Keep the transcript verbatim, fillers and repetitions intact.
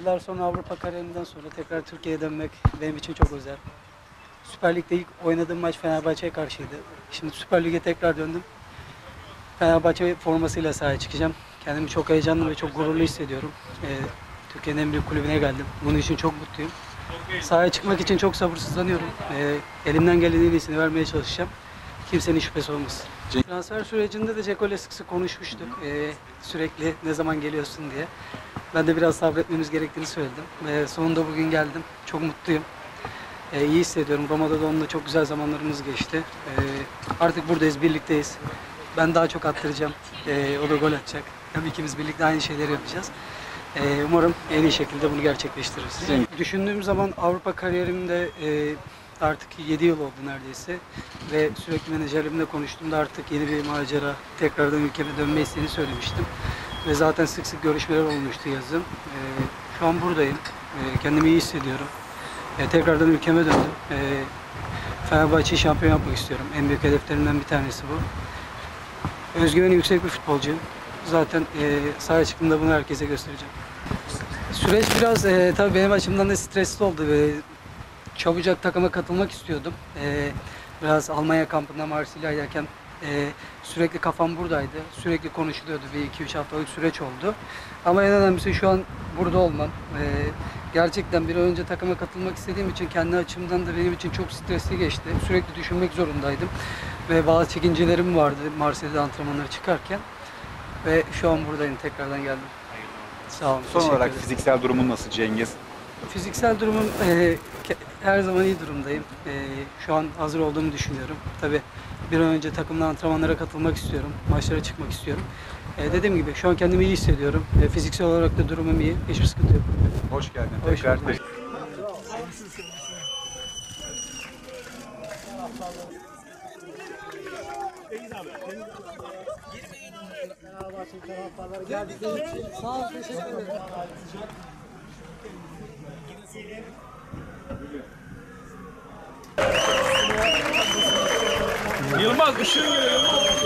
Yıllar sonra Avrupa kariyerimden sonra tekrar Türkiye'ye dönmek benim için çok özel. Süper Lig'de ilk oynadığım maç Fenerbahçe'ye karşıydı. Şimdi Süper Lig'e tekrar döndüm. Fenerbahçe formasıyla sahaya çıkacağım. Kendimi çok heyecanlı ve çok gururlu hissediyorum. Ee, Türkiye'nin en büyük kulübüne geldim. Bunun için çok mutluyum. Sahaya çıkmak için çok sabırsızlanıyorum. Ee, elimden gelenin en iyisini vermeye çalışacağım. Kimsenin şüphesi olmasın. Transfer sürecinde de Dzeko ile sık sık konuşmuştuk. Ee, sürekli ne zaman geliyorsun diye. Ben de biraz sabretmemiz gerektiğini söyledim. Ee, sonunda bugün geldim. Çok mutluyum. Ee, iyi hissediyorum. Roma'da da onunla çok güzel zamanlarımız geçti. Ee, artık buradayız, birlikteyiz. Ben daha çok attıracağım. Ee, o da gol atacak. Tabii ikimiz birlikte aynı şeyleri yapacağız. Ee, umarım en iyi şekilde bunu gerçekleştiririz. Düşündüğüm zaman Avrupa kariyerimde e, artık yedi yıl oldu neredeyse. Ve sürekli menajerimle konuştuğumda artık yeni bir macera, tekrardan ülkeme dönme isteğini söylemiştim. Ve zaten sık sık görüşmeler olmuştu yazın. Ee, şu an buradayım. Ee, kendimi iyi hissediyorum. Ee, tekrardan ülkeme döndüm. Ee, Fenerbahçe'yi şampiyon yapmak istiyorum. En büyük hedeflerimden bir tanesi bu. Özgüveni yüksek bir futbolcuyum. Zaten e, sahaya çıktığımda bunu herkese göstereceğim. Süreç biraz e, tabii benim açımdan da stresli oldu ve çabucak takıma katılmak istiyordum. E, biraz Almanya kampında Marsilya'dayken e, sürekli kafam buradaydı. Sürekli konuşuluyordu. Bir iki üç haftalık süreç oldu. Ama en önemlisi şu an burada olmam. E, gerçekten bir an önce takıma katılmak istediğim için kendi açımdan da benim için çok stresli geçti. Sürekli düşünmek zorundaydım. Ve bazı çekincelerim vardı Marsilya'da antrenmanlara çıkarken. Ve şu an buradayım. Tekrardan geldim. Sağ olun. Son olarak ederim. fiziksel durumun nasıl Cengiz? Fiziksel durumum e, her zaman iyi durumdayım. E, şu an hazır olduğumu düşünüyorum. Tabii bir an önce takımla antrenmanlara katılmak istiyorum. Maçlara çıkmak istiyorum. E, dediğim gibi şu an kendimi iyi hissediyorum. E, fiziksel olarak da durumum iyi. Hiçbir sıkıntı yok. Hoş geldin. Hoş Tekrar bulduk. Sağ ol, teşekkür ederim. Yılmaz ışığın geliyor.